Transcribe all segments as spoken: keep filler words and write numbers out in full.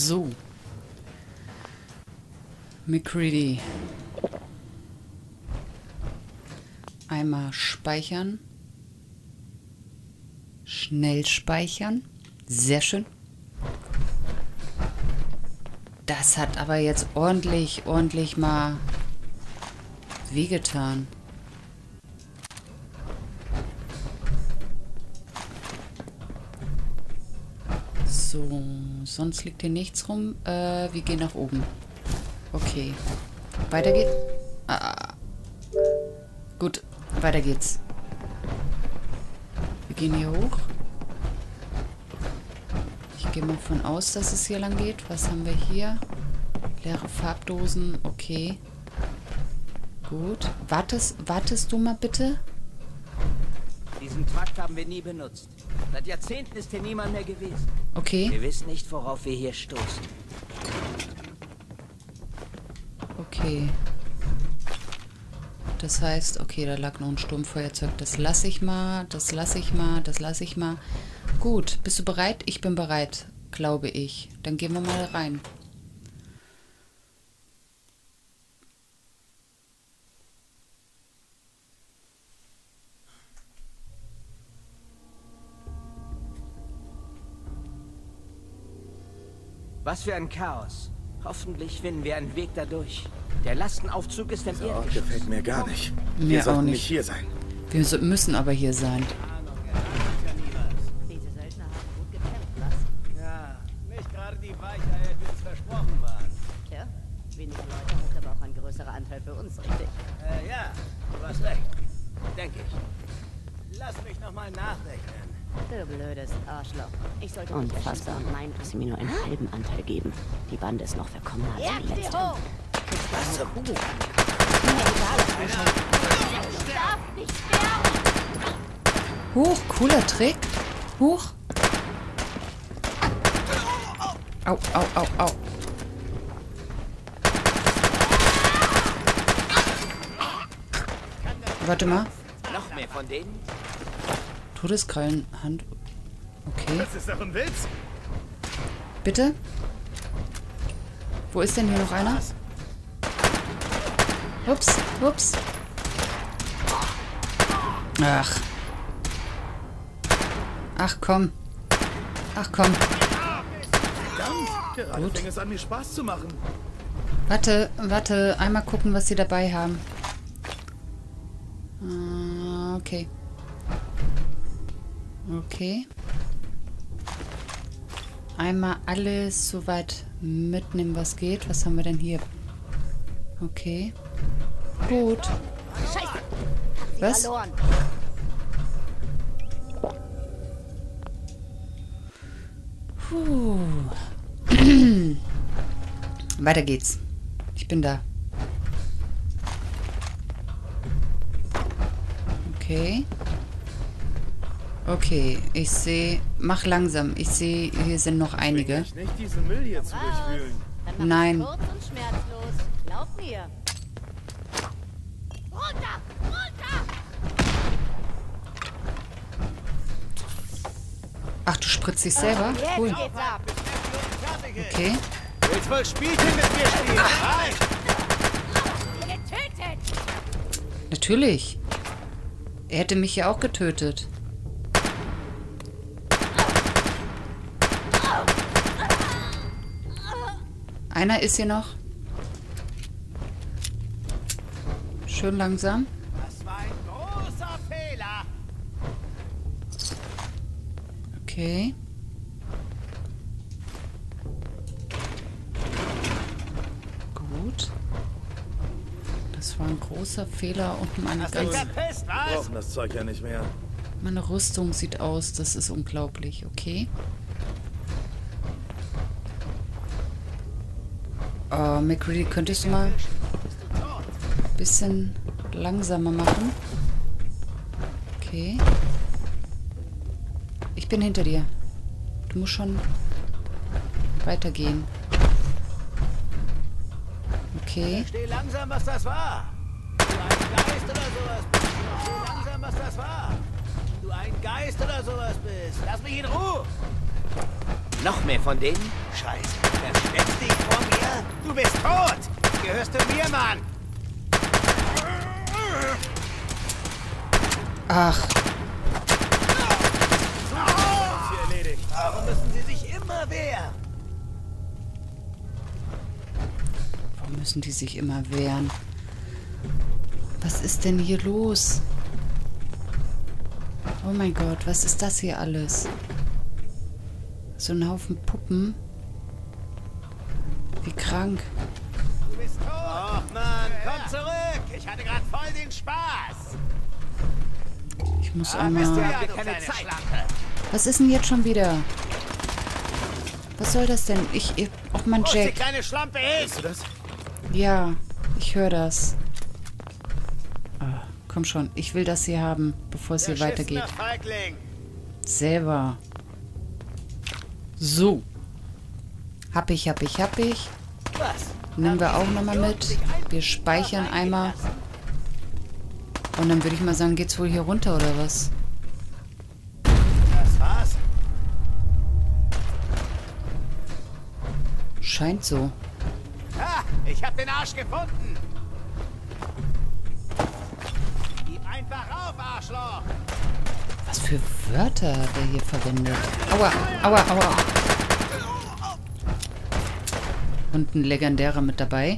So. MacCready. Einmal speichern. Schnell speichern. Sehr schön. Das hat aber jetzt ordentlich, ordentlich mal wehgetan. So, sonst liegt hier nichts rum. Äh, wir gehen nach oben. Okay. Weiter geht's. Ah. Gut, weiter geht's. Wir gehen hier hoch. Ich gehe mal von aus, dass es hier lang geht. Was haben wir hier? Leere Farbdosen. Okay. Gut. Wartest, wartest du mal bitte? Diesen Trakt haben wir nie benutzt. Seit Jahrzehnten ist hier niemand mehr gewesen. Okay. Wir wissen nicht, worauf wir hier stoßen. Okay. Das heißt, okay, da lag noch ein Sturmfeuerzeug. Das lasse ich mal, das lasse ich mal, das lasse ich mal. Gut, bist du bereit? Ich bin bereit, glaube ich. Dann gehen wir mal rein. Was für ein Chaos. Hoffentlich finden wir einen Weg dadurch. Der Lastenaufzug ist im Der Ort gefällt mir gar nicht. Mir Wir auch sollten nicht. nicht hier sein. Wir so, müssen aber hier sein. Diese Söldner haben gut gekämpft, was? Ja, nicht gerade die Weicheier, die uns versprochen waren. Tja, weniger Leute hat aber auch ein größerer Anteil für uns, richtig? Äh, ja, du hast recht. Denke ich. Lass mich nochmal nachrechnen. Du blödes Arschloch. Ich sollte unfassbar meinen, dass sie mir nur einen halben Anteil geben. Die Bande ist noch verkommener als die letzte. Was zur Kugel? Mir egal, was du schon. Ich darf nicht sterben! Huch, cooler Trick. Huch. Au, au, au, au. Warte mal. Noch mehr von denen? Todeskrallen, Hand. Okay. Das ist doch ein Witz. Bitte? Wo ist denn hier noch einer? Ups, ups. Ach. Ach komm. Ach komm. Verdammt, gerade Gut. fängt es an, mir Spaß zu machen. Warte, warte. Einmal gucken, was sie dabei haben. Ah, okay. Okay. Einmal alles so weit mitnehmen, was geht. Was haben wir denn hier? Okay. Gut. Scheiße! Was? Verloren. Puh. Weiter geht's. Ich bin da. Okay. Okay, ich sehe... Mach langsam. Ich sehe, hier sind noch einige. Ich nicht diesen Müll hier zu durchwühlen. Dann mach Nein. es kurz und schmerzlos. Glaub mir. Runter! Runter! Ach, du spritzt dich selber? Cool. Jetzt geht's ab. Okay. Willst wohl Spielchen mit mir spielen? Nein! Getötet! Natürlich. Er hätte mich ja auch getötet. Einer ist hier noch. Schön langsam. Das war ein großer Fehler. Okay. Gut. Das war ein großer Fehler und meine Hast du dich ganze... verpisst, Wir was? brauchen das Zeug ja nicht mehr. Meine Rüstung sieht aus, das ist unglaublich, okay. Oh, MacCready, könntest du mal ein bisschen langsamer machen? Okay. Ich bin hinter dir. Du musst schon weitergehen. Okay. Steh langsam, was das war. Du ein Geist oder sowas bist. Steh langsam, was das war. Du ein Geist oder sowas bist. Lass mich in Ruhe. Noch mehr von denen? Scheiße. Du bist tot! Gehörst du mir, Mann! Ach, Hier erledigt. Warum müssen sie sich immer wehren? warum müssen die sich immer wehren? Was ist denn hier los? Oh mein Gott, was ist das hier alles? So ein Haufen Puppen. Wie krank. Du bist tot! Och, Mann, komm zurück! Ich hatte gerade voll den Spaß! Ich muss auch Ah, Mist, mal... wir haben keine Zeit. Was ist denn jetzt schon wieder? Was soll das denn? Ich... ich oh Mann, Wo ist die Jack. kleine Schlampe hin? Siehst du das? Ja, ich höre das. Ah, komm schon, ich will das hier haben, bevor es hier weitergeht. Beschissener Feigling. Selber. So. Hab ich, hab ich, hab ich. Was? Nehmen wir auch nochmal mit. Wir speichern einmal. Und dann würde ich mal sagen, geht's wohl hier runter oder was? Das war's? Scheint so. Ha! Ich hab den Arsch gefunden! Gib einfach auf, Arschloch! Was für Wörter der hier verwendet. Aua, aua, aua. Und ein legendärer mit dabei.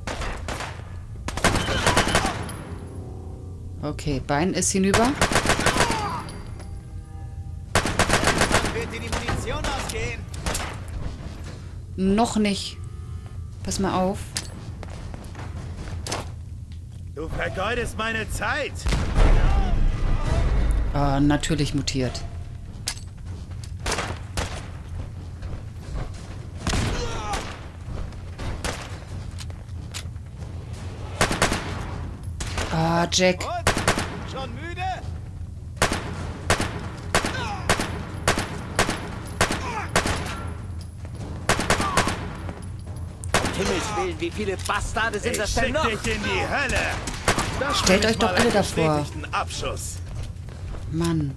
Okay, Bein ist hinüber. Wann wird dir die Munition ausgehen? Noch nicht. Pass mal auf. Du vergeudest meine Zeit. Ah, natürlich mutiert. Ah, Jack. Und? Schon müde? Um Himmels Willen, wie viele Bastarde sind Ich das denn schick noch? dich in die Hölle. Das Stellt nennt euch doch mal alle einen davor. bestätigten Abschuss. Mann.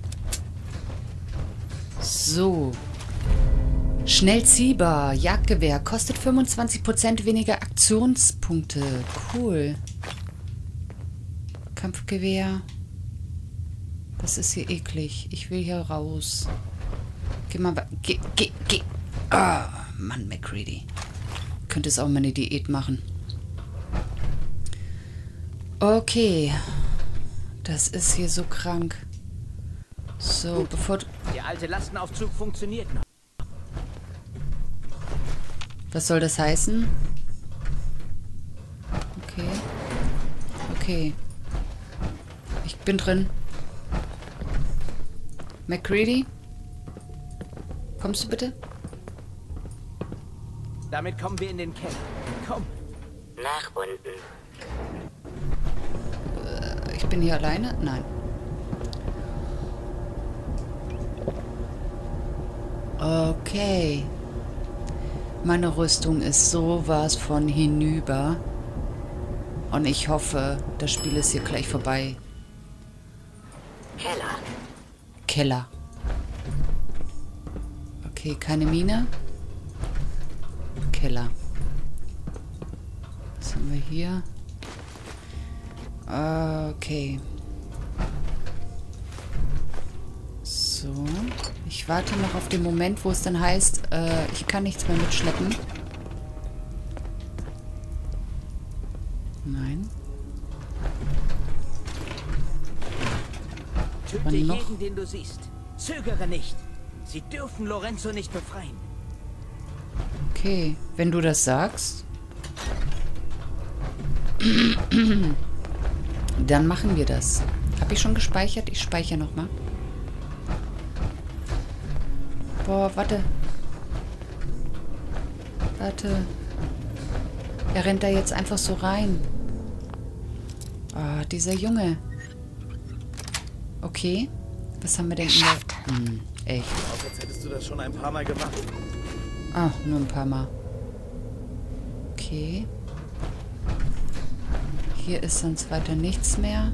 So. Schnell ziehbar. Jagdgewehr. Kostet fünfundzwanzig Prozent weniger Aktionspunkte. Cool. Kampfgewehr. Das ist hier eklig. Ich will hier raus. Geh mal. Geh, geh, geh. Ah, Mann, MacReady. Könnte es auch mal eine Diät machen. Okay. Das ist hier so krank. So, bevor... du- Der alte Lastenaufzug funktioniert noch. Was soll das heißen? Okay. Okay. Ich bin drin. MacReady? Kommst du bitte? Damit kommen wir in den Keller. Komm. Nach unten. Ich bin hier alleine? Nein. Okay. Meine Rüstung ist sowas von hinüber. Und ich hoffe, das Spiel ist hier gleich vorbei. Keller. Keller. Okay, keine Mine. Keller. Was haben wir hier? Okay. So. Ich warte noch auf den Moment, wo es dann heißt, äh, ich kann nichts mehr mitschleppen. Nein. Töte Wann noch? jeden, den du siehst. Zögere nicht. Sie dürfen Lorenzo nicht befreien. Okay, wenn du das sagst. Dann machen wir das. Habe ich schon gespeichert? Ich speichere nochmal. Boah, warte. Warte. Er rennt da jetzt einfach so rein. Ah, dieser Junge. Okay. Was haben wir denn in der... Hm, echt. Auch als hättest du das schon ein paar Mal gemacht. Ah, nur ein paar Mal. Okay. Hier ist sonst weiter nichts mehr.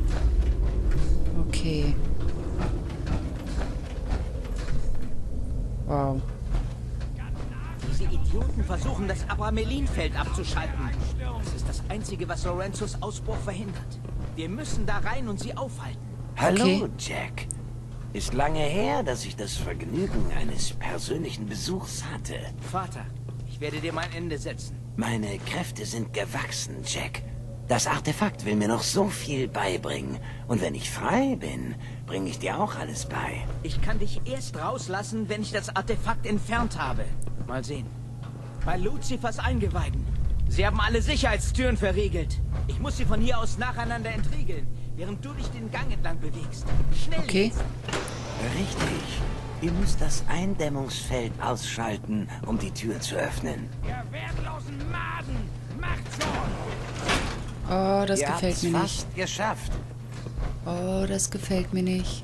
Okay. Wow. Diese Idioten versuchen, das Abramelin-Feld abzuschalten. Das ist das Einzige, was Lorenzos Ausbruch verhindert. Wir müssen da rein und sie aufhalten. Hallo, Okay. Jack. Ist lange her, dass ich das Vergnügen eines persönlichen Besuchs hatte. Vater, ich werde dir mein Ende setzen. Meine Kräfte sind gewachsen, Jack. Das Artefakt will mir noch so viel beibringen. Und wenn ich frei bin, bringe ich dir auch alles bei. Ich kann dich erst rauslassen, wenn ich das Artefakt entfernt habe. Mal sehen. Bei Luzifers Eingeweiden. Sie haben alle Sicherheitstüren verriegelt. Ich muss sie von hier aus nacheinander entriegeln, während du dich den Gang entlang bewegst. Schnell! Okay. jetzt. Richtig. Ihr müsst das Eindämmungsfeld ausschalten, um die Tür zu öffnen. Ihr wertlosen Maden! Macht schon! Oh, das Ihr gefällt habt's mir nicht. fast geschafft. Oh, das gefällt mir nicht.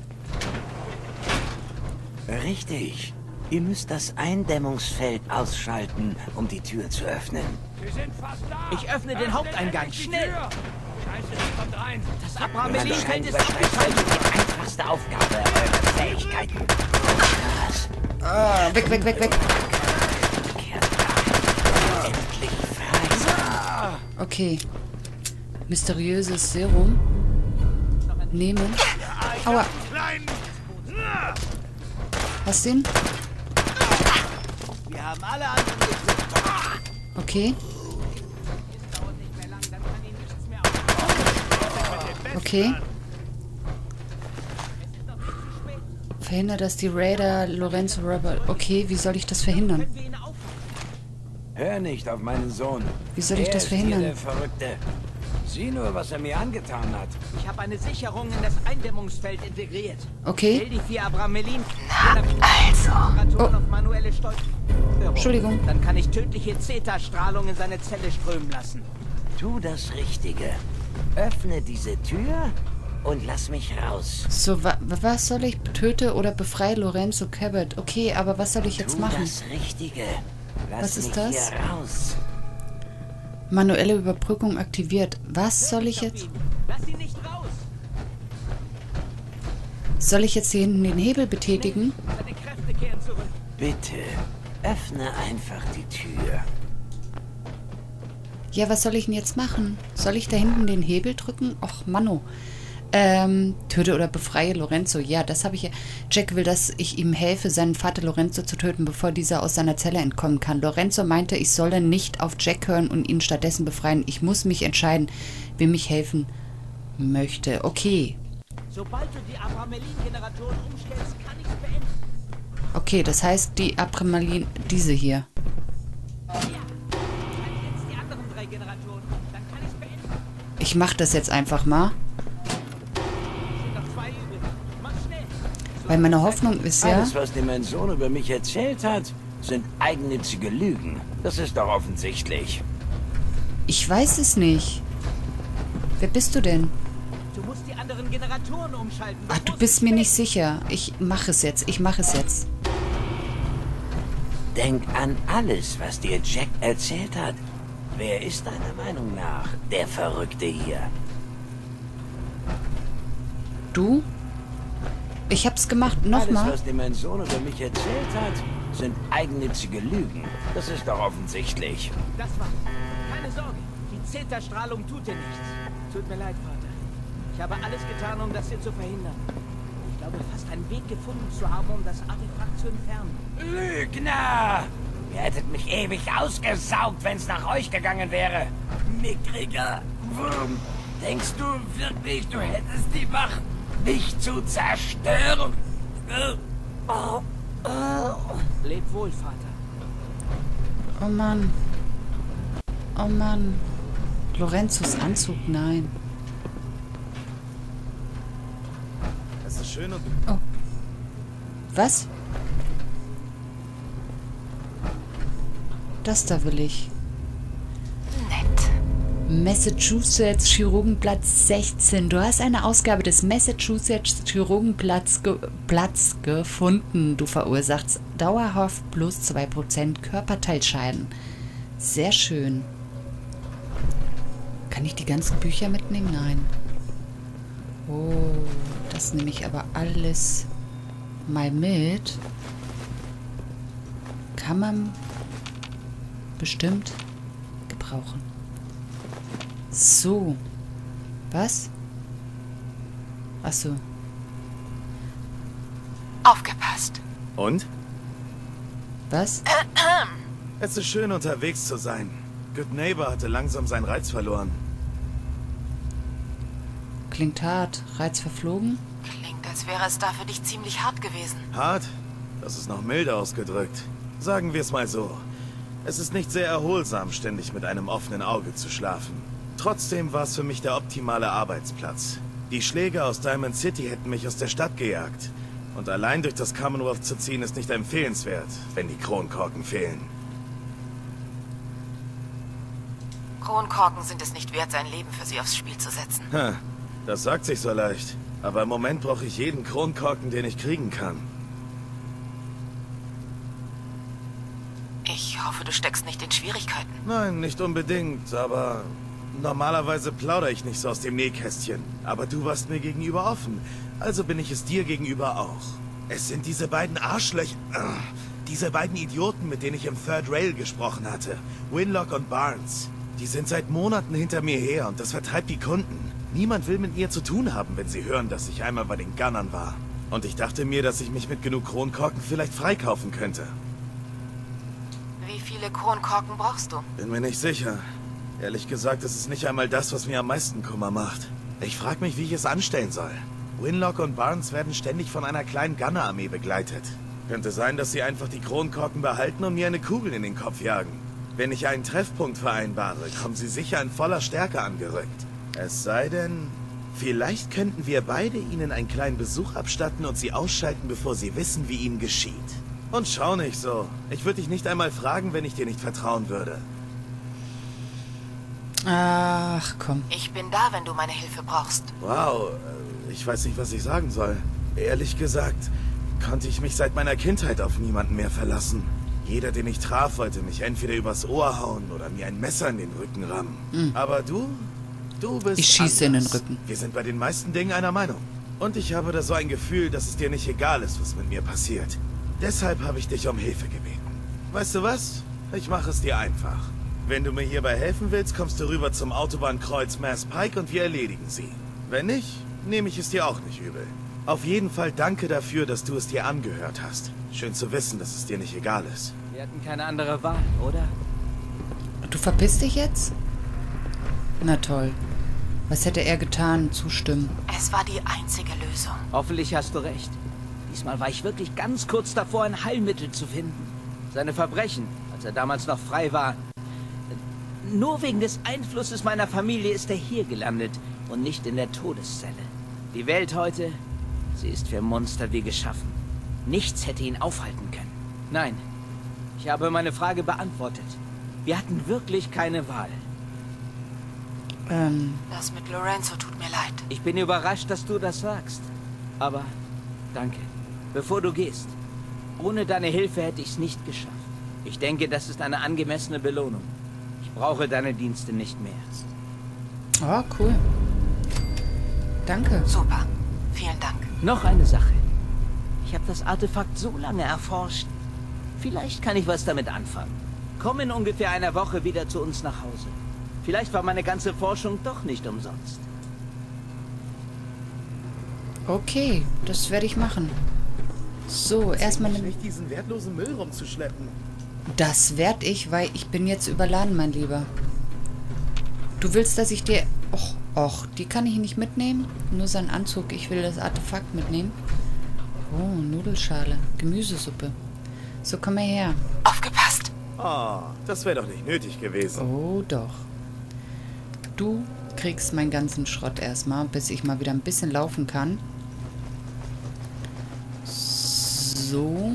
Richtig. Ihr müsst das Eindämmungsfeld ausschalten, um die Tür zu öffnen. Wir sind fast da! Ich öffne den Haupteingang, schnell! Kommt rein! Das Abramelin-Feld ist abgeschaltet! Die einfachste Aufgabe eurer Fähigkeiten. Was? Ah, weg, weg, weg, weg. Endlich frei. Okay. Mysteriöses Serum. Nehmen. Aua. Hast du ihn? Wir haben alle anderen gesucht. Okay. Es dauert nicht mehr lang, dann kann ihn nichts mehr aufhalten. Okay. Verhindert, dass die Raider Lorenzo Robert... Okay, wie soll ich das verhindern? Können wir ihn aufhalten? Hör nicht auf meinen Sohn. Wie soll ich Er das ist verhindern? hier der Verrückte. Sieh nur, was er mir angetan hat. Ich habe eine Sicherung in das Eindämmungsfeld integriert. Okay. Stell die vier Abramelin also. auf manuelle Steuerung. Entschuldigung. Dann kann ich tödliche Zeta-Strahlung in seine Zelle strömen lassen. Tu das Richtige. Öffne diese Tür und lass mich raus. So, wa was soll ich? Töte oder befreie Lorenzo Cabot. Okay, aber was soll ich jetzt tu machen? das Richtige. Lass Was ist mich das? hier raus. Manuelle Überbrückung aktiviert. Was soll ich jetzt? Lass ihn nicht raus. Soll ich jetzt hier hinten den Hebel betätigen? Seine Kräfte kehren zurück. Bitte, öffne einfach die Tür. Ja, was soll ich denn jetzt machen? Soll ich da hinten den Hebel drücken? Och, Manno. Ähm, töte oder befreie Lorenzo. Ja, das habe ich ja. Jack will, dass ich ihm helfe, seinen Vater Lorenzo zu töten, bevor dieser aus seiner Zelle entkommen kann. Lorenzo meinte, ich solle nicht auf Jack hören und ihn stattdessen befreien. Ich muss mich entscheiden, wem ich helfen möchte. Okay. Sobald du die Abramelin-Generatoren umstellst, kann ich's beenden. Okay, das heißt, die Abramelin, diese hier. Ja. Halt jetzt die anderen drei Generatoren. Dann kann ich's beenden. Ich mache das jetzt einfach mal. Sind noch zwei übrig. Mach schnell. Weil meine Hoffnung ist ja... Alles, was dir mein Sohn über mich erzählt hat, sind eigennützige Lügen. Das ist doch offensichtlich. Ich weiß es nicht. Wer bist du denn? Du musst die anderen Generatoren umschalten. Ach, du bist mir nicht sicher. Ich mache es jetzt. Ich mache es jetzt. Denk an alles, was dir Jack erzählt hat. Wer ist deiner Meinung nach der Verrückte hier? Du? Ich hab's gemacht. Alles, Nochmal. was dir mein Sohn über mich erzählt hat, sind eigennützige Lügen. Das ist doch offensichtlich. Das war's. Keine Sorge. Die Zeta-Strahlung tut dir nichts. Tut mir leid, Vater. Ich habe alles getan, um das hier zu verhindern. Ich glaube, fast einen Weg gefunden zu haben, um das Artefakt zu entfernen. Lügner! Ihr hättet mich ewig ausgesaugt, wenn es nach euch gegangen wäre. Mickriger Wurm. Denkst du wirklich, du hättest die Macht, mich zu zerstören? Oh, oh. Leb wohl, Vater. Oh Mann. Oh Mann. Lorenzos Anzug, nein. Das ist schön und... Oh. Was? Das da will ich. Massachusetts Chirurgenplatz sechzehn. Du hast eine Ausgabe des Massachusetts Chirurgenplatz ge Platz gefunden. Du verursachst dauerhaft plus zwei Prozent Körperteilscheiden. Sehr schön. Kann ich die ganzen Bücher mitnehmen? Nein. Oh, das nehme ich aber alles mal mit. Kann man... bestimmt gebrauchen. So. Was? Ach so. Aufgepasst. Und? Was? Es ist schön, unterwegs zu sein. Good Neighbor hatte langsam seinen Reiz verloren. Klingt hart. Reiz verflogen? Klingt, als wäre es da für dich ziemlich hart gewesen. Hart? Das ist noch milde ausgedrückt. Sagen wir es mal so. Es ist nicht sehr erholsam, ständig mit einem offenen Auge zu schlafen. Trotzdem war es für mich der optimale Arbeitsplatz. Die Schläger aus Diamond City hätten mich aus der Stadt gejagt. Und allein durch das Commonwealth zu ziehen ist nicht empfehlenswert, wenn die Kronkorken fehlen. Kronkorken sind es nicht wert, sein Leben für sie aufs Spiel zu setzen. Ha, das sagt sich so leicht. Aber im Moment brauche ich jeden Kronkorken, den ich kriegen kann. Ich hoffe, du steckst nicht in Schwierigkeiten. Nein, nicht unbedingt, aber normalerweise plaudere ich nicht so aus dem Nähkästchen. Aber du warst mir gegenüber offen, also bin ich es dir gegenüber auch. Es sind diese beiden Arschlöcher, äh, diese beiden Idioten, mit denen ich im Third Rail gesprochen hatte. Winlock und Barnes. Die sind seit Monaten hinter mir her und das vertreibt die Kunden. Niemand will mit mir zu tun haben, wenn sie hören, dass ich einmal bei den Gunnern war. Und ich dachte mir, dass ich mich mit genug Kronkorken vielleicht freikaufen könnte. Wie viele Kronkorken brauchst du? Bin mir nicht sicher. Ehrlich gesagt, ist es nicht einmal das, was mir am meisten Kummer macht. Ich frage mich, wie ich es anstellen soll. Winlock und Barnes werden ständig von einer kleinen Gunner-Armee begleitet. Könnte sein, dass sie einfach die Kronkorken behalten und mir eine Kugel in den Kopf jagen. Wenn ich einen Treffpunkt vereinbare, kommen sie sicher in voller Stärke angerückt. Es sei denn, vielleicht könnten wir beide ihnen einen kleinen Besuch abstatten und sie ausschalten, bevor sie wissen, wie ihnen geschieht. Und schau nicht so. Ich würde dich nicht einmal fragen, wenn ich dir nicht vertrauen würde. Ach, komm. Ich bin da, wenn du meine Hilfe brauchst. Wow, ich weiß nicht, was ich sagen soll. Ehrlich gesagt, konnte ich mich seit meiner Kindheit auf niemanden mehr verlassen. Jeder, den ich traf, wollte mich entweder übers Ohr hauen oder mir ein Messer in den Rücken rammen. Mhm. Aber du, du bist Ich schieße anders. in den Rücken. Wir sind bei den meisten Dingen einer Meinung. Und ich habe da so ein Gefühl, dass es dir nicht egal ist, was mit mir passiert. Deshalb habe ich dich um Hilfe gebeten. Weißt du was? Ich mache es dir einfach. Wenn du mir hierbei helfen willst, kommst du rüber zum Autobahnkreuz Mass Pike und wir erledigen sie. Wenn nicht, nehme ich es dir auch nicht übel. Auf jeden Fall danke dafür, dass du es dir angehört hast. Schön zu wissen, dass es dir nicht egal ist. Wir hatten keine andere Wahl, oder? Du verpisst dich jetzt? Na toll. Was hätte er getan? Zustimmen. Es war die einzige Lösung. Hoffentlich hast du recht. Diesmal war ich wirklich ganz kurz davor, ein Heilmittel zu finden. Seine Verbrechen, als er damals noch frei war. Nur wegen des Einflusses meiner Familie ist er hier gelandet und nicht in der Todeszelle. Die Welt heute, sie ist für Monster wie geschaffen. Nichts hätte ihn aufhalten können. Nein, ich habe meine Frage beantwortet. Wir hatten wirklich keine Wahl. Ähm, Das mit Lorenzo tut mir leid. Ich bin überrascht, dass du das sagst. Aber danke. Bevor du gehst. Ohne deine Hilfe hätte ich es nicht geschafft. Ich denke, das ist eine angemessene Belohnung. Ich brauche deine Dienste nicht mehr. oh, cool. Danke. Super. Vielen Dank. Noch eine Sache. Ich habe das Artefakt so lange erforscht. Vielleicht kann ich was damit anfangen. Komm in ungefähr einer Woche wieder zu uns nach Hause. Vielleicht war meine ganze Forschung doch nicht umsonst. Okay, das werde ich machen. So, erstmal... Ne nicht diesen wertlosen Müll rumzuschleppen. das werde ich, weil ich bin jetzt überladen, mein Lieber. Du willst, dass ich dir... Och, och, die kann ich nicht mitnehmen. Nur seinen Anzug. Ich will das Artefakt mitnehmen. Oh, Nudelschale. Gemüsesuppe. So, komm mal her. Aufgepasst. Oh, das wäre doch nicht nötig gewesen. Oh, doch. Du kriegst meinen ganzen Schrott erstmal, bis ich mal wieder ein bisschen laufen kann. So.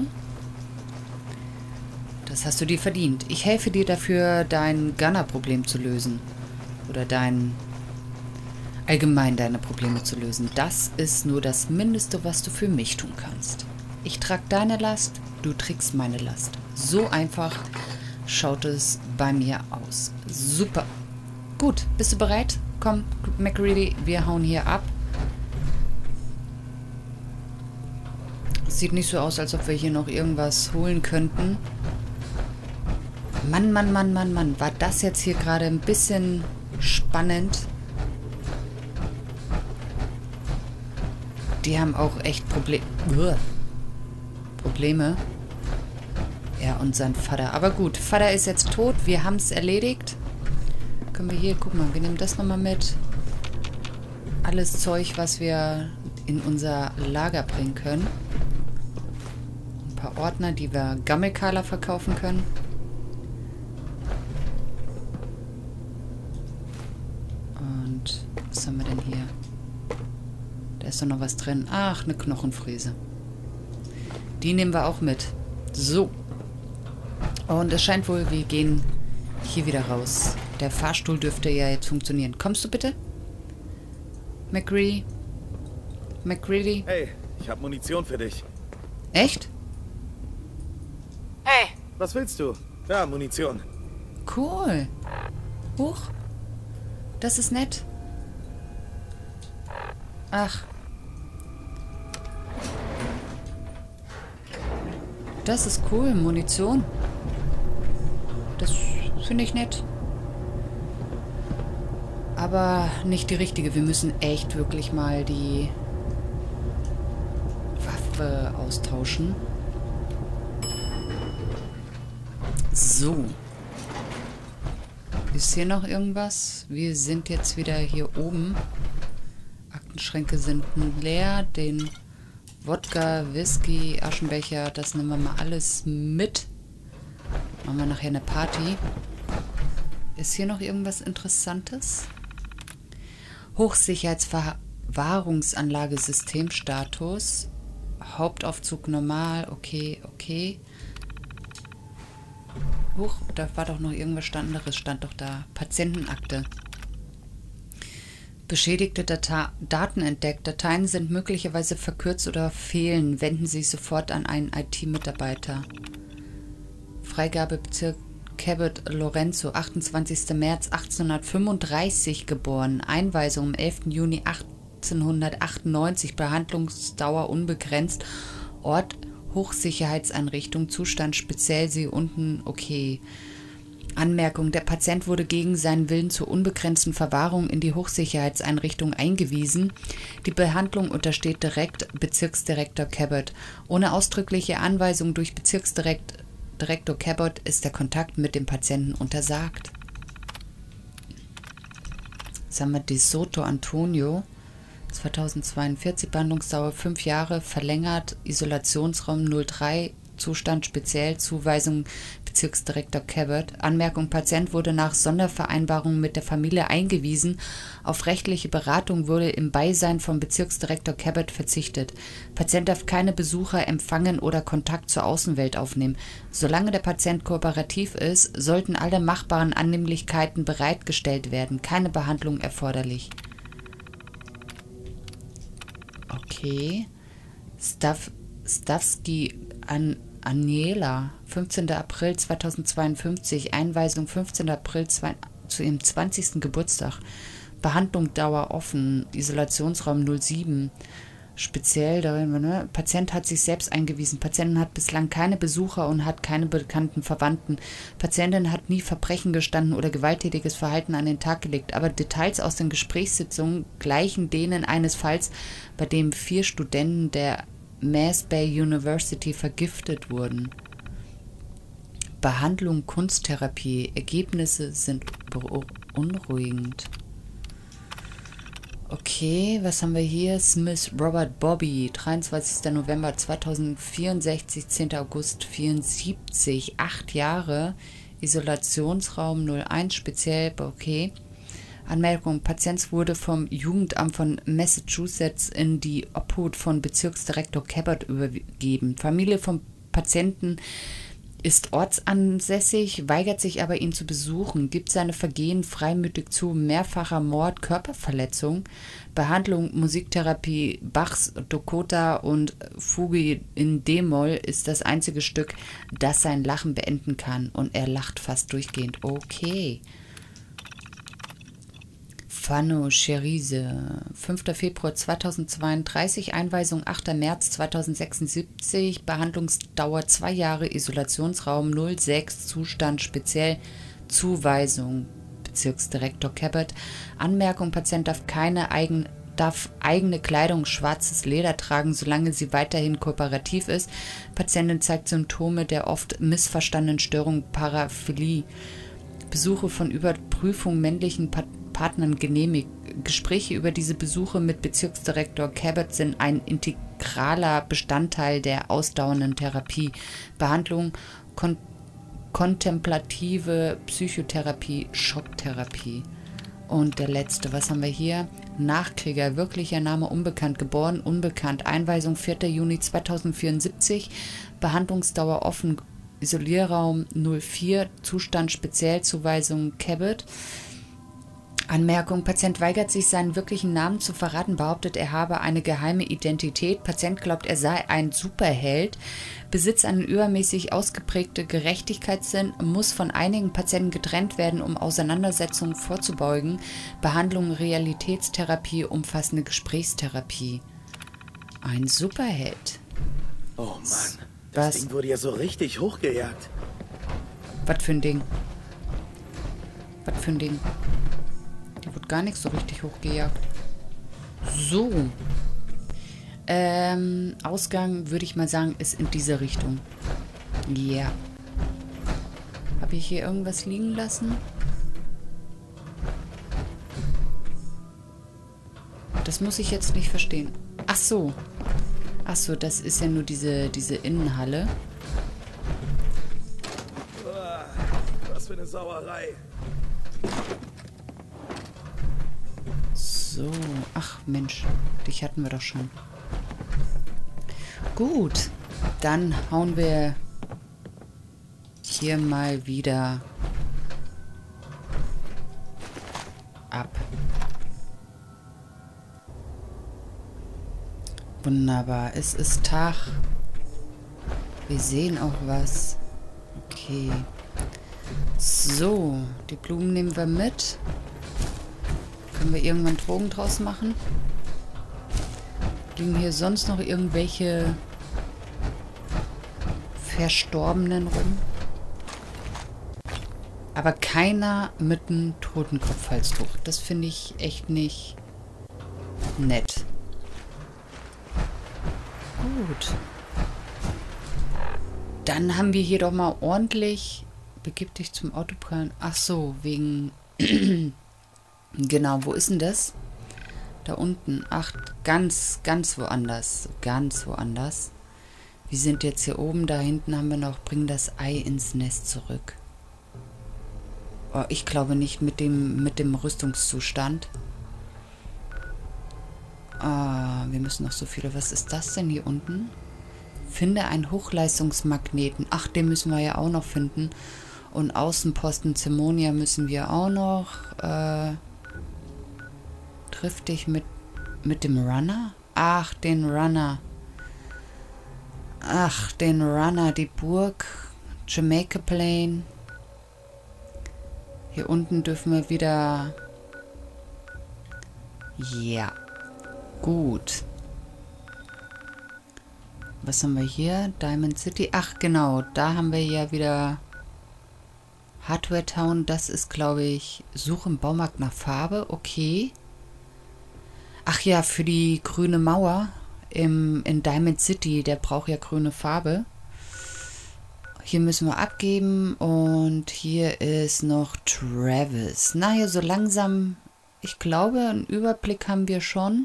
Das hast du dir verdient. Ich helfe dir dafür, dein Gunner-Problem zu lösen. Oder dein... allgemein deine Probleme zu lösen. Das ist nur das Mindeste, was du für mich tun kannst. Ich trage deine Last, du trägst meine Last. So einfach schaut es bei mir aus. Super. Gut, bist du bereit? Komm, MacReady, wir hauen hier ab. Sieht nicht so aus, als ob wir hier noch irgendwas holen könnten. Mann, Mann, Mann, Mann, Mann. War das jetzt hier gerade ein bisschen spannend? Die haben auch echt Proble Probleme. Er und sein Vater. Aber gut, Vater ist jetzt tot. Wir haben es erledigt. Können wir hier, guck mal, wir nehmen das nochmal mit. Alles Zeug, was wir in unser Lager bringen können. Ein paar Ordner, die wir Gammelkala verkaufen können. Und was haben wir denn hier? Da ist doch noch was drin. Ach, eine Knochenfräse. Die nehmen wir auch mit. So. Und es scheint wohl, wir gehen hier wieder raus. Der Fahrstuhl dürfte ja jetzt funktionieren. Kommst du bitte? McCready? McCready? Hey, ich habe Munition für dich. Echt? Hey, Was willst du? Ja, Munition. Cool. Huch. Das ist nett. Ach. Das ist cool. Munition. Das finde ich nett. Aber nicht die richtige. Wir müssen echt wirklich mal die Waffe austauschen. So. Ist hier noch irgendwas? Wir sind jetzt wieder hier oben. Aktenschränke sind leer. Den Wodka, Whisky, Aschenbecher, das nehmen wir mal alles mit. Machen wir nachher eine Party. Ist hier noch irgendwas Interessantes? Hochsicherheitsverwahrungsanlage Systemstatus. Hauptaufzug normal. Okay, okay. Huch, da war doch noch irgendwas anderes, stand doch da. Patientenakte. Beschädigte Data Daten entdeckt. Dateien sind möglicherweise verkürzt oder fehlen. Wenden Sie sich sofort an einen I T-Mitarbeiter. Freigabebezirk Cabot Lorenzo, achtundzwanzigster März achtzehnhundertfünfunddreißig geboren. Einweisung am elften Juni achtzehnhundertachtundneunzig. Behandlungsdauer unbegrenzt. Ort Hochsicherheitseinrichtung. Zustand speziell. Sie unten. Okay. Anmerkung: Der Patient wurde gegen seinen Willen zur unbegrenzten Verwahrung in die Hochsicherheitseinrichtung eingewiesen. Die Behandlung untersteht direkt Bezirksdirektor Cabot. Ohne ausdrückliche Anweisung durch Bezirksdirektor Cabot ist der Kontakt mit dem Patienten untersagt. Jetzt haben wir De Soto Antonio. zweitausendzweiundvierzig, Behandlungsdauer fünf Jahre, verlängert, Isolationsraum null drei, Zustand speziell, Zuweisung Bezirksdirektor Cabot. Anmerkung: Patient wurde nach Sondervereinbarung mit der Familie eingewiesen. Auf rechtliche Beratung wurde im Beisein von Bezirksdirektor Cabot verzichtet. Patient darf keine Besucher empfangen oder Kontakt zur Außenwelt aufnehmen. Solange der Patient kooperativ ist, sollten alle machbaren Annehmlichkeiten bereitgestellt werden. Keine Behandlung erforderlich. Okay. Stav Stavsky an Aniela, fünfzehnter April zweitausendzweiundfünfzig, Einweisung fünfzehnter April zu ihrem zwanzigsten Geburtstag. Behandlung Dauer offen, Isolationsraum null sieben. Speziell, ne? Patient hat sich selbst eingewiesen. Patientin hat bislang keine Besucher und hat keine bekannten Verwandten. Patientin hat nie Verbrechen gestanden oder gewalttätiges Verhalten an den Tag gelegt, aber Details aus den Gesprächssitzungen gleichen denen eines Falls, bei dem vier Studenten der Mass Bay University vergiftet wurden. Behandlung Kunsttherapie. Ergebnisse sind beunruhigend. Okay, was haben wir hier? Smith Robert Bobby, dreiundzwanzigster November zweitausendvierundsechzig, zehnter August vierundsiebzig, acht Jahre, Isolationsraum null eins, speziell, okay. Anmerkung: Patient wurde vom Jugendamt von Massachusetts in die Obhut von Bezirksdirektor Cabot übergeben. Familie vom Patienten ist ortsansässig, weigert sich aber, ihn zu besuchen, gibt seine Vergehen freimütig zu: mehrfacher Mord, Körperverletzung, Behandlung, Musiktherapie, Bachs Toccata und Fuge in D-Moll ist das einzige Stück, das sein Lachen beenden kann, und er lacht fast durchgehend. Okay. Fano Cherise. fünfter Februar zweitausendzweiunddreißig, Einweisung achter März zweitausendsechsundsiebzig, Behandlungsdauer zwei Jahre, Isolationsraum null sechs, Zustand speziell, Zuweisung, Bezirksdirektor Cabot. Anmerkung, Patient darf keine eigen, darf eigene Kleidung, schwarzes Leder tragen, solange sie weiterhin kooperativ ist. Patientin zeigt Symptome der oft missverstandenen Störung Paraphilie. Besuche von Überprüfung männlichen Pat Partnern genehmigt. Gespräche über diese Besuche mit Bezirksdirektor Cabot sind ein integraler Bestandteil der ausdauernden Therapie. Behandlung, kon kontemplative Psychotherapie, Schocktherapie. Und der letzte, was haben wir hier? Nachkrieger, wirklicher Name unbekannt, geboren unbekannt, Einweisung vierter Juni zweitausendvierundsiebzig, Behandlungsdauer offen, Isolierraum null vier, Zustand Speziellzuweisung Cabot. Anmerkung, Patient weigert sich, seinen wirklichen Namen zu verraten, behauptet, er habe eine geheime Identität. Patient glaubt, er sei ein Superheld, besitzt einen übermäßig ausgeprägte Gerechtigkeitssinn, muss von einigen Patienten getrennt werden, um Auseinandersetzungen vorzubeugen. Behandlung, Realitätstherapie, umfassende Gesprächstherapie. Ein Superheld. Oh Mann, das Was? Ding wurde ja so richtig hochgejagt. Was für ein Ding? Was für ein Ding? Die wird gar nicht so richtig hochgejagt. So. Ähm, Ausgang, würde ich mal sagen, ist in diese Richtung. Ja. Yeah. Habe ich hier irgendwas liegen lassen? Das muss ich jetzt nicht verstehen. Ach so. Ach so, das ist ja nur diese, diese Innenhalle. Was für eine Sauerei. So, ach Mensch, dich hatten wir doch schon. Gut, dann hauen wir hier mal wieder ab. Wunderbar, es ist Tag. Wir sehen auch was. Okay. So, die Blumen nehmen wir mit. Können wir irgendwann Drogen draus machen? Liegen hier sonst noch irgendwelche Verstorbenen rum? Aber keiner mit einem Totenkopfhalstuch. Das finde ich echt nicht nett. Gut. Dann haben wir hier doch mal ordentlich... Begib dich zum Autoplan. Ach so, wegen... Genau, wo ist denn das? Da unten. Ach, ganz, ganz woanders. Ganz woanders. Wir sind jetzt hier oben. Da hinten haben wir noch, bring das Ei ins Nest zurück. Oh, ich glaube nicht mit dem, mit dem Rüstungszustand. Ah, wir müssen noch so viele. Was ist das denn hier unten? Finde einen Hochleistungsmagneten. Ach, den müssen wir ja auch noch finden. Und Außenposten Zemonia müssen wir auch noch. Äh... Triff dich mit, mit dem Runner? Ach, den Runner. Ach, den Runner. Die Burg. Jamaica Plain. Hier unten dürfen wir wieder... Ja. Gut. Was haben wir hier? Diamond City. Ach, genau. Da haben wir ja wieder... Hardware Town. Das ist, glaube ich... Suche im Baumarkt nach Farbe. Okay. Ach ja, für die grüne Mauer im, in Diamond City, der braucht ja grüne Farbe. Hier müssen wir abgeben und hier ist noch Travis. Naja, so langsam, ich glaube, einen Überblick haben wir schon.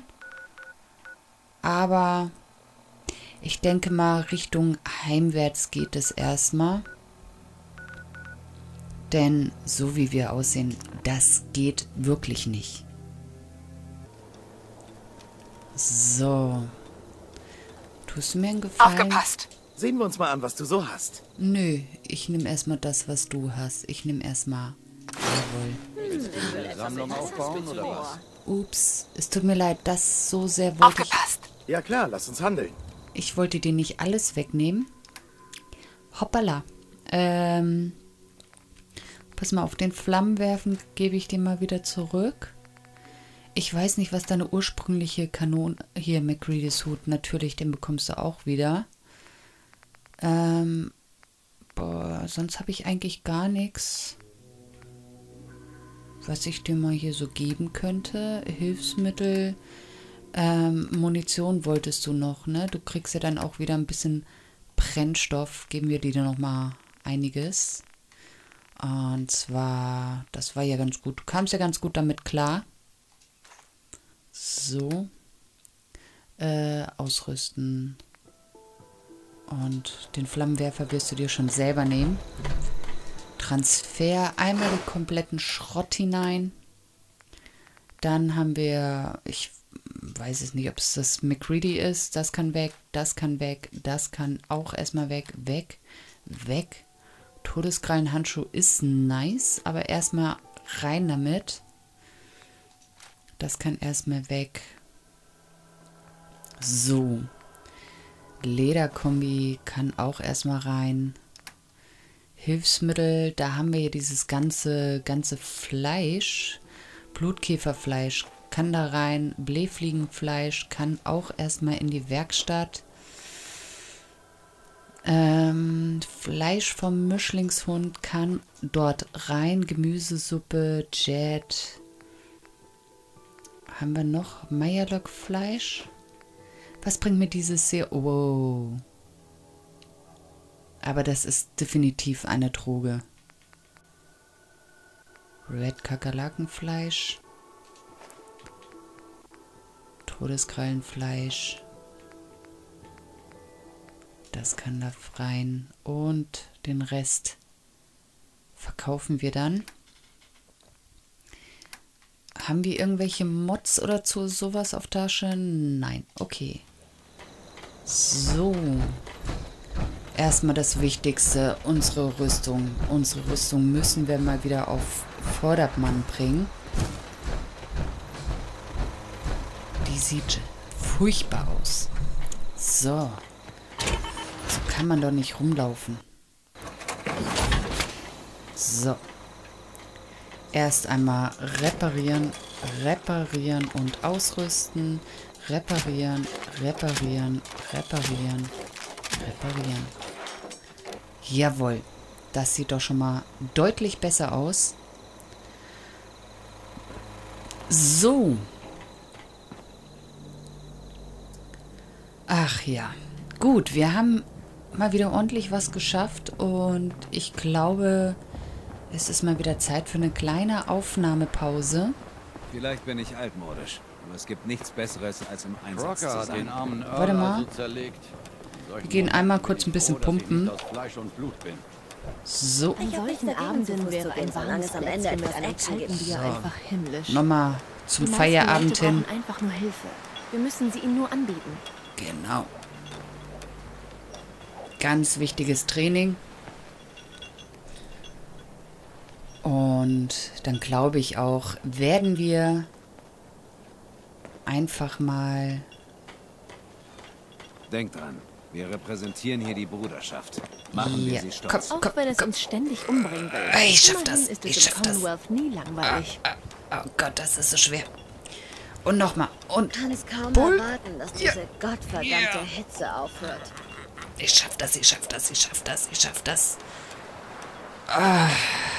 Aber ich denke mal, Richtung heimwärts geht es erstmal. Denn so wie wir aussehen, das geht wirklich nicht. So. Tust du mir einen Gefallen? Aufgepasst. Sehen wir uns mal an, was du so hast. Nö, ich nehme erstmal das, was du hast. Ich nehme erstmal. Jawohl. Sammlung aufbauen oder was? Ups, es tut mir leid, das so sehr wollte ich... Aufgepasst. Ja klar, lass uns handeln. Ich wollte dir nicht alles wegnehmen. Hoppala. Ähm... Pass mal, auf den Flammenwerfen gebe ich dir mal wieder zurück. Ich weiß nicht, was deine ursprüngliche Kanone... Hier, MacReady's Hut. Natürlich, den bekommst du auch wieder. Ähm... Boah, sonst habe ich eigentlich gar nichts, was ich dir mal hier so geben könnte. Hilfsmittel, ähm, Munition wolltest du noch, ne? Du kriegst ja dann auch wieder ein bisschen Brennstoff. Geben wir dir dann noch mal einiges. Und zwar, das war ja ganz gut. Du kamst ja ganz gut damit klar. So. Äh, ausrüsten. Und den Flammenwerfer wirst du dir schon selber nehmen. Transfer, einmal den kompletten Schrott hinein. Dann haben wir, ich weiß es nicht, ob es das MacReady ist. Das kann weg, das kann weg, das kann auch erstmal weg, weg, weg. Todeskrallenhandschuh ist nice, aber erstmal rein damit. Das kann erstmal weg. So. Lederkombi kann auch erstmal rein. Hilfsmittel, da haben wir hier dieses ganze, ganze Fleisch. Blutkäferfleisch kann da rein. Blähfliegenfleisch kann auch erstmal in die Werkstatt. Ähm, Fleisch vom Mischlingshund kann dort rein. Gemüsesuppe, Jet. Haben wir noch Meierlock-Fleisch? Was bringt mir dieses sehr... Oh. Aber das ist definitiv eine Droge. Red Kakerlakenfleisch. Todeskrallenfleisch. Das kann da rein. Und den Rest verkaufen wir dann. Haben wir irgendwelche Mods oder zu sowas auf Tasche? Nein. Okay. So. Erstmal das Wichtigste, unsere Rüstung. Unsere Rüstung müssen wir mal wieder auf Vordermann bringen. Die sieht furchtbar aus. So. So kann man doch nicht rumlaufen. So. Erst einmal reparieren, reparieren und ausrüsten. Reparieren, reparieren, reparieren, reparieren. Jawohl. Das sieht doch schon mal deutlich besser aus. So. Ach ja. Gut, wir haben mal wieder ordentlich was geschafft und ich glaube, es ist mal wieder Zeit für eine kleine Aufnahmepause. Vielleicht bin ich altmodisch, aber es gibt nichts Besseres, als im Einsatz zu sein. Den armen Warte mal. Wir gehen einmal kurz ein bisschen pumpen. So. An solchen Abenden wäre ein warmes am Ende mit einem kalten Bier einfach himmlisch. Nochmal zum Die meisten Feierabend Leute hin. brauchen einfach nur Hilfe. Wir müssen sie ihnen nur anbieten. Genau. Ganz wichtiges Training. Und dann glaube ich auch, werden wir einfach mal... Denkt dran, wir repräsentieren hier die Bruderschaft. Machen wir Ja, sie komm, stolz. Auch komm, wenn es komm. uns ständig umbringen will. Ich schaff Immerhin das, ist ich es schaff im das. Commonwealth nie langweilig. Ah, oh Gott, das ist so schwer. Und nochmal. Und Ich kann es kaum Bull. erwarten, dass Ja. diese gottverdammte Ja. Hitze aufhört. ich schaff das, ich schaff das, ich schaff das, ich schaff das. Ah,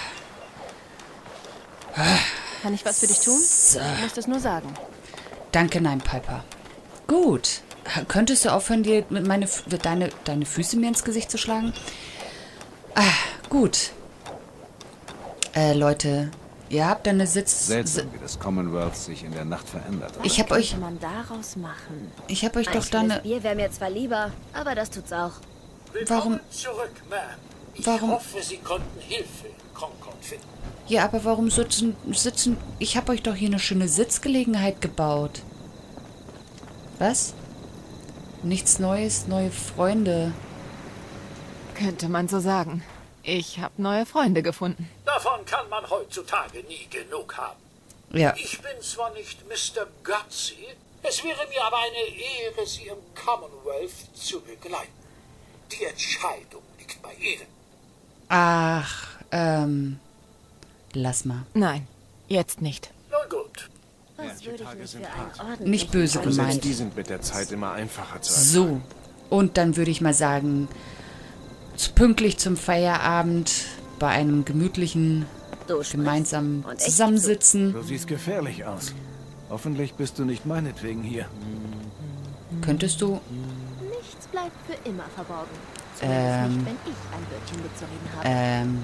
Kann ich was für dich tun? so. Du musst es nur sagen. Danke, nein, Piper. Gut. Könntest du aufhören, dir mit meine, F- deine, deine Füße mir ins Gesicht zu schlagen? Ah, gut. Äh, Leute, ihr habt eine Sitz... Seltsam, wie das Commonwealth sich in der Nacht verändert hat. Ich hab Was euch... könnte man daraus machen? Ich hab euch doch Ein da eine... Bier wäre mir zwar lieber, aber das tut's auch. Warum... Zurück, Ma'am. Ich Warum- hoffe, Sie konnten Hilfe in Concord finden. Ja, aber warum sitzen... sitzen ich hab euch doch hier eine schöne Sitzgelegenheit gebaut. Was? Nichts Neues, neue Freunde. Könnte man so sagen. Ich habe neue Freunde gefunden. Davon kann man heutzutage nie genug haben. Ja. Ich bin zwar nicht Mister Gutsy, es wäre mir aber eine Ehre, Sie im Commonwealth zu begleiten. Die Entscheidung liegt bei Ihnen. Ach, ähm... Lass mal. Nein, jetzt nicht. Nun gut. Was würde ich nicht für einen ordentlichen Nicht böse Aber selbst gemeint. die sind mit der Zeit immer einfacher zu erfahren. So, und dann würde ich mal sagen, zu- pünktlich zum Feierabend bei einem gemütlichen, gemeinsamen Zusammensitzen. Du siehst gefährlich aus. Hoffentlich bist du nicht meinetwegen hier. Könntest du... Nichts bleibt für immer verborgen. Ähm, Nicht, wenn ich ein Wörtchen mitzureden habe. ähm,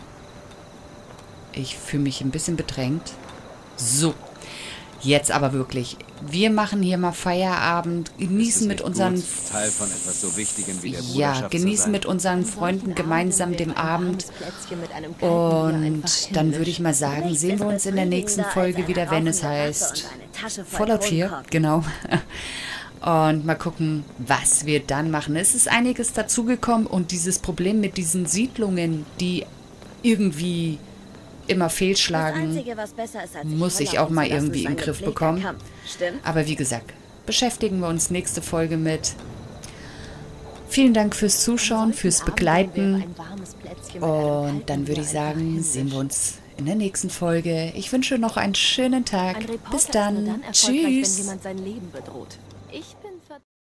ich fühle mich ein bisschen bedrängt. So, jetzt aber wirklich. Wir machen hier mal Feierabend, genießen mit unseren... Gut, Teil von etwas so Wichtigem wie der Ja, Bruderschaft zu genießen sein. mit unseren Freunden gemeinsam den Abend. Und dann würde ich mal sagen, sehen wir uns in der nächsten Folge wieder, wenn es heißt Fallout vier, genau. Und mal gucken, was wir dann machen. Es ist einiges dazugekommen und dieses Problem mit diesen Siedlungen, die irgendwie immer fehlschlagen, muss ich auch mal irgendwie in den Griff bekommen. Aber wie gesagt, beschäftigen wir uns nächste Folge mit. Vielen Dank fürs Zuschauen, fürs Begleiten. Und dann würde ich sagen, sehen wir uns in der nächsten Folge. Ich wünsche noch einen schönen Tag. Bis dann. Tschüss. Wenn jemand sein Leben bedroht. Ich bin